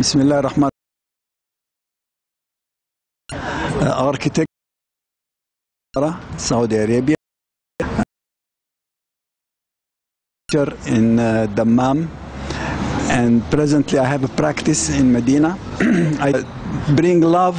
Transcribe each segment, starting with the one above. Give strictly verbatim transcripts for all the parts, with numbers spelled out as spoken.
Bismillah ar-Rahman. Uh, architect, Saudi Arabia. In uh, Dammam, and presently I have a practice in Medina. I bring love,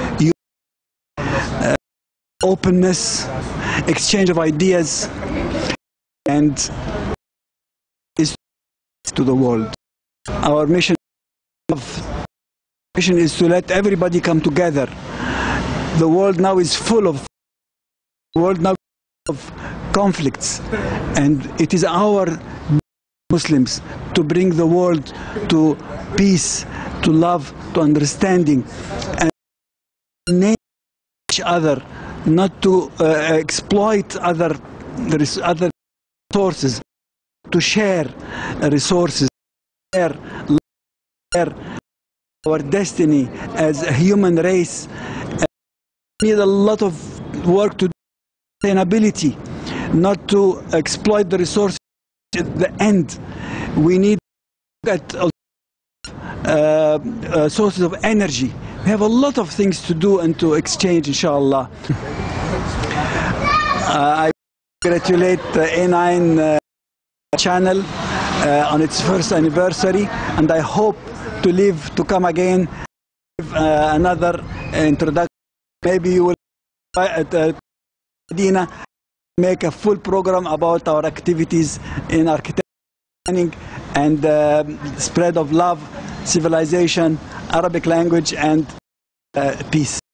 uh, openness, exchange of ideas, and is to the world. Our mission of mission is to let everybody come together. The world now is full of the world now of conflicts, and it is our Muslims to bring the world to peace, to love, to understanding, and name each other, not to uh, exploit other other sources, to share resources, share, share our destiny as a human race. We need a lot of work to do. Sustainability, not to exploit the resources at the end. We need to look at uh, uh, sources of energy. We have a lot of things to do and to exchange, inshallah. uh, I congratulate the A nine uh, channel uh, on its first anniversary, and I hope to live to come again, give uh, another introduction. Maybe you will at uh, Medina, make a full program about our activities in architecture and uh, spread of love, civilization, Arabic language, and uh, peace.